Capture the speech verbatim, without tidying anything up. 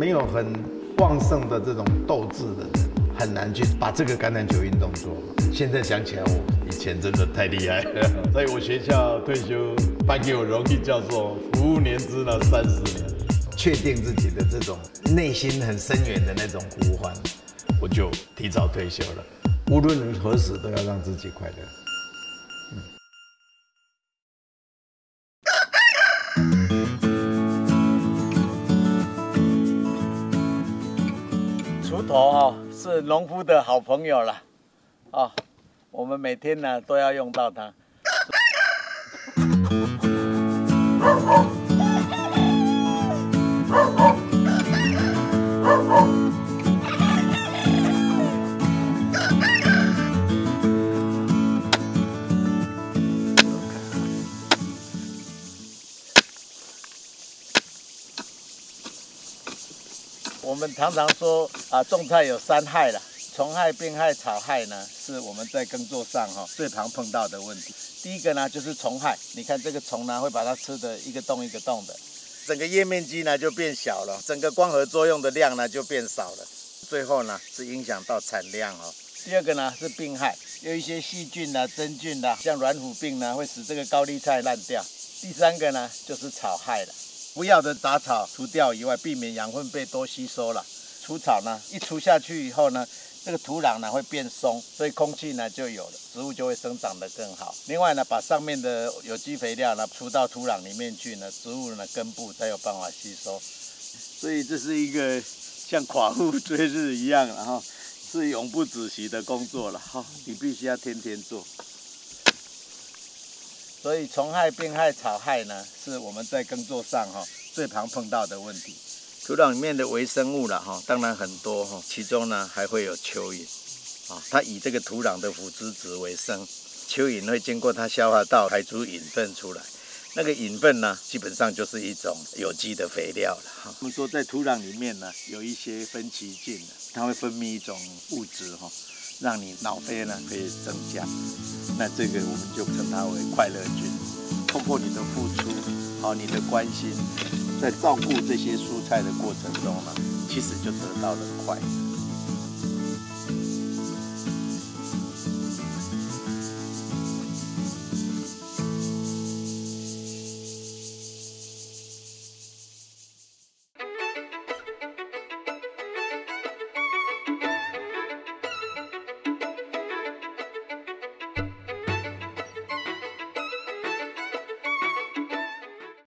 没有很旺盛的这种斗志的人，很难去把这个橄榄球运动做好。现在想起来，我以前真的太厉害了。在我学校退休，颁给我荣誉教授，服务年资呢三十年，确定自己的这种内心很深远的那种呼唤，我就提早退休了。无论何时都要让自己快乐。 锄头哦，是农夫的好朋友了，哦，我们每天呢都要用到它。我们常常说啊，种菜有三害了，虫害、病害、草害呢，是我们在耕作上哈、哦、最常碰到的问题。第一个呢就是虫害，你看这个虫呢会把它吃的一个洞一个洞的，整个叶面积呢就变小了，整个光合作用的量呢就变少了，最后呢是影响到产量哦。第二个呢是病害，有一些细菌啊、真菌啊，像软腐病呢会使这个高丽菜烂掉。第三个呢就是草害了。不要的杂草除掉以外，避免养分被多吸收了。除草呢，一除下去以后呢，这个土壤呢会变松，所以空气呢就有了，植物就会生长得更好。另外呢，把上面的有机肥料呢除到土壤里面去呢，植物呢根部才有办法吸收。所以这是一个像寡妇追日一样，然后是永不止息的工作了哈，你必须要天天做。所以虫害、病害、草害呢，是我们在耕作上哈最常碰到的问题。土壤里面的微生物啦哈，当然很多哈，其中呢还会有蚯蚓啊，它以这个土壤的腐殖质为生，蚯蚓会经过它消化道排出蚓粪出来，那个蚓粪呢，基本上就是一种有机的肥料了哈。我们说在土壤里面呢，有一些分歧菌的，它会分泌一种物质哈。让你脑啡呢可以增加，那这个我们就称它为快乐菌。通过你的付出，好，你的关心，在照顾这些蔬菜的过程中呢，其实就得到了快乐。